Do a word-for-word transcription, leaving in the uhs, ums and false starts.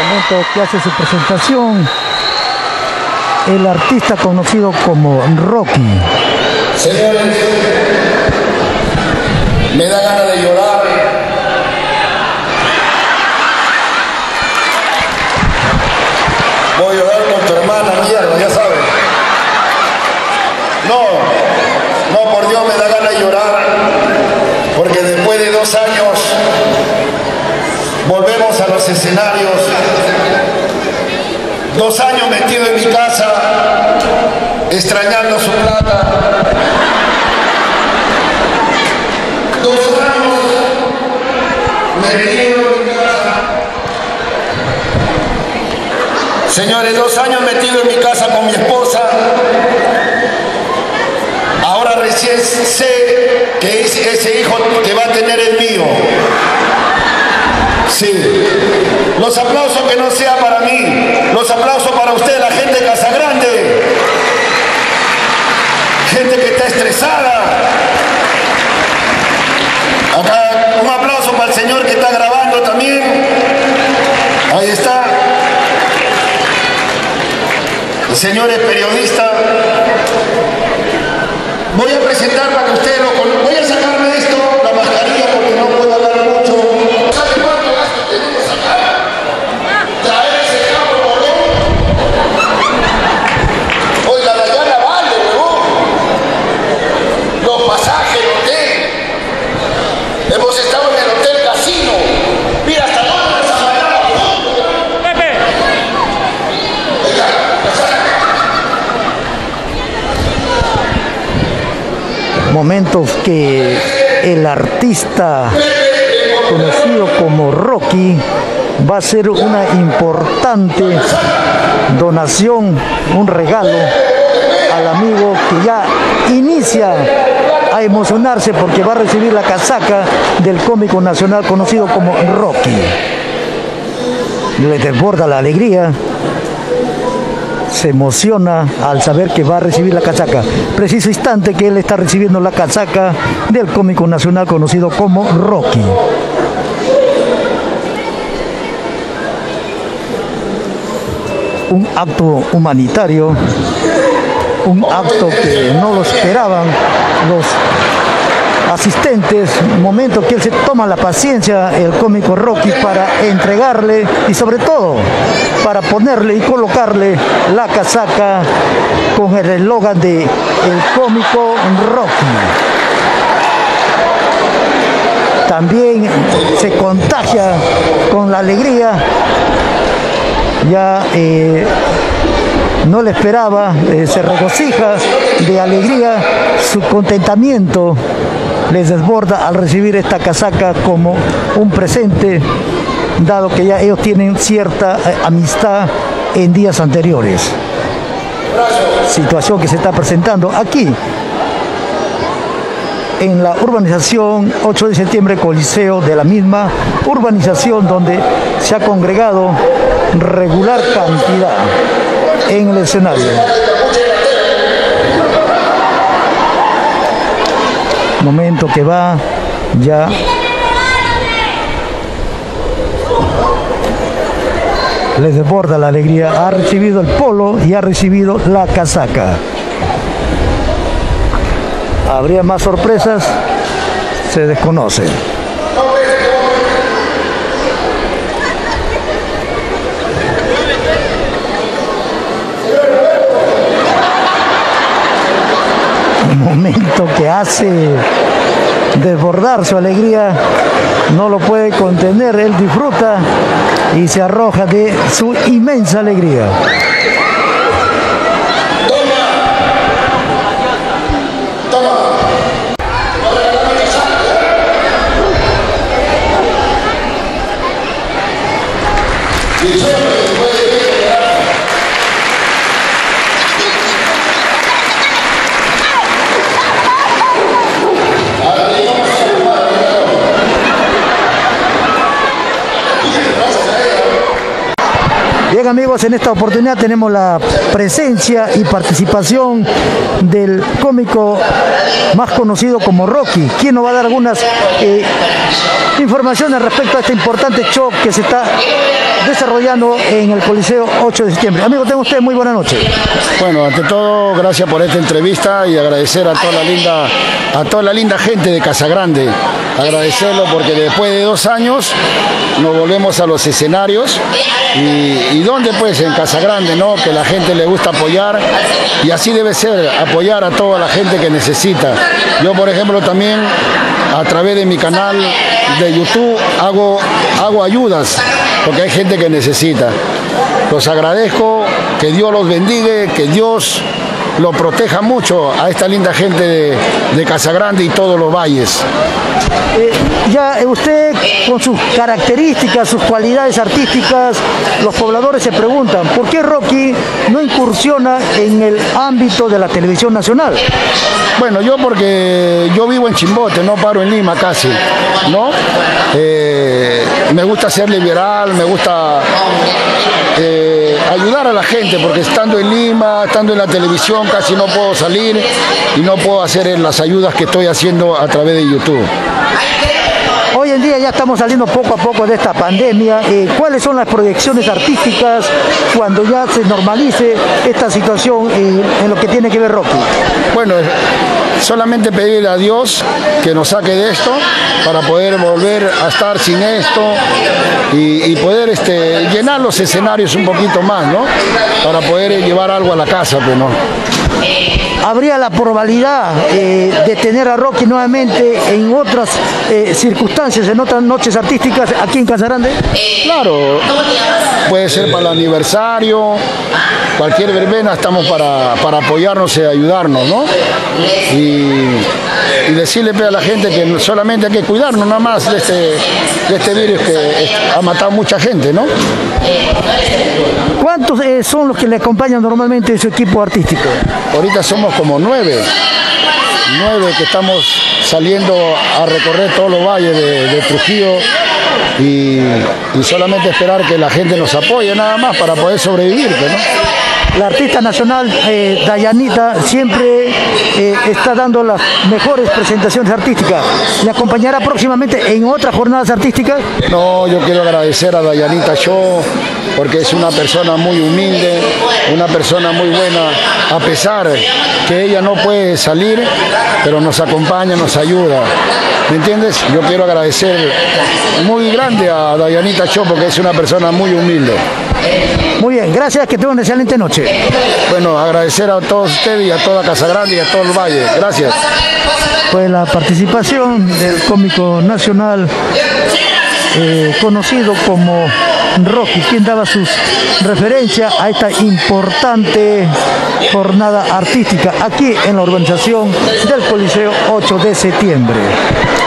momento que hace su presentación el artista conocido como Rocky. Señores, me da ganas de llorar. Voy a llorar con tu hermana, mierda, ya sabes. No, no, por Dios, me da ganas de llorar, porque después de dos años volvemos a los escenarios. Dos años metido en mi casa, extrañando su plata. Dos años metido en mi casa. Señores, dos años metido en mi casa con mi esposa. Ahora recién sé que ese hijo que va a tener es mío. Sí. Los aplausos que no sea para mí. Los aplausos para usted, la gente de Casagrande. Gente que está estresada. Acá un aplauso para el señor que está grabando también. Ahí está. El señor es periodista. Voy a presentar para que ustedes lo conozcan. Voy a sacarme esto, la mascarilla, porque no puedo hablar mucho. ¿Sabe cuánto gasto tenemos acá? Traer ese carro bolón. Oiga, la llana vale, huevón. Los pasajes, el hotel. Hemos estado en el hotel casino. Mira hasta dónde nos ha mandado. Pepe. Oiga, Momentos que el artista conocido como Rocky va a hacer una importante donación, un regalo al amigo que ya inicia a emocionarse porque va a recibir la casaca del cómico nacional conocido como Rocky. Le desborda la alegría. Se emociona al saber que va a recibir la casaca. Preciso instante que él está recibiendo la casaca del cómico nacional conocido como Rocky. Un acto humanitario, un acto que no lo esperaban los asistentes. Momento que él se toma la paciencia, el cómico Rocky, para entregarle y sobre todo para ponerle y colocarle la casaca con el eslogan de el cómico Rocky. También se contagia con la alegría. Ya eh, no le esperaba, eh, se regocija de alegría, su contentamiento les desborda al recibir esta casaca como un presente, dado que ya ellos tienen cierta eh, amistad en días anteriores. Situación que se está presentando aquí en la urbanización ocho de septiembre, Coliseo de la misma urbanización, donde se ha congregado regular cantidad en el escenario. Momento que va ya les desborda la alegría. Ha recibido el polo y ha recibido la casaca. ¿Habría más sorpresas? Se desconoce. Un momento que hace desbordar su alegría, no lo puede contener, él disfruta y se arroja de su inmensa alegría. Bien, amigos, en esta oportunidad tenemos la presencia y participación del cómico más conocido como Rocky, quien nos va a dar algunas eh, informaciones respecto a este importante show que se está desarrollando en el Coliseo ocho de septiembre. Amigo, tenga usted muy buena noche. Bueno, ante todo, gracias por esta entrevista y agradecer a toda la linda, a toda la linda gente de Casagrande. Agradecerlo porque después de dos años nos volvemos a los escenarios y, y ¿dónde pues? En Casagrande, ¿no? Que la gente le gusta apoyar y así debe ser, apoyar a toda la gente que necesita. Yo, por ejemplo, también a través de mi canal de YouTube hago, hago ayudas porque hay gente que necesita. Los agradezco, que Dios los bendiga, que Dios lo proteja mucho a esta linda gente de, de Casagrande y todos los valles. Eh, ya usted, con sus características, sus cualidades artísticas, los pobladores se preguntan, ¿por qué Rocky no incursiona en el ámbito de la televisión nacional? Bueno, yo porque yo vivo en Chimbote, no paro en Lima casi, ¿no? Eh, me gusta ser liberal, me gusta eh, ayudar a la gente, porque estando en Lima, estando en la televisión, casi no puedo salir y no puedo hacer las ayudas que estoy haciendo a través de YouTube. Hoy en día ya estamos saliendo poco a poco de esta pandemia. Eh, ¿Cuáles son las proyecciones artísticas cuando ya se normalice esta situación en, en lo que tiene que ver Rocky? Bueno, solamente pedirle a Dios que nos saque de esto para poder volver a estar sin esto y, y poder este, llenar los escenarios un poquito más, ¿no? Para poder llevar algo a la casa, pues, ¿no? ¿Habría la probabilidad eh, de tener a Rocky nuevamente en otras eh, circunstancias, en otras noches artísticas aquí en Casagrande? Claro, puede ser para el aniversario, cualquier verbena estamos para, para apoyarnos y ayudarnos, ¿no? Y, y decirle a la gente que solamente hay que cuidarnos nada más de este, de este virus que ha matado mucha gente, ¿no? ¿Cuántos eh, son los que le acompañan normalmente en su equipo artístico? Ahorita somos como nueve, nueve que estamos saliendo a recorrer todos los valles de, de Trujillo y, y solamente esperar que la gente nos apoye nada más para poder sobrevivir, ¿no? La artista nacional eh, Dayanita siempre eh, está dando las mejores presentaciones artísticas. ¿Le acompañará próximamente en otras jornadas artísticas? No, yo quiero agradecer a Dayanita Show porque es una persona muy humilde, una persona muy buena, a pesar que ella no puede salir, pero nos acompaña, nos ayuda. ¿Me entiendes? Yo quiero agradecer muy grande a Dayanita Show porque es una persona muy humilde. Muy bien, gracias, que tengan una excelente noche. Bueno, agradecer a todos ustedes y a toda Casagrande y a todo el valle. Gracias. Fue la participación del cómico nacional eh, conocido como Rocky, quien daba sus referencias a esta importante jornada artística aquí en la urbanización del Coliseo ocho de septiembre.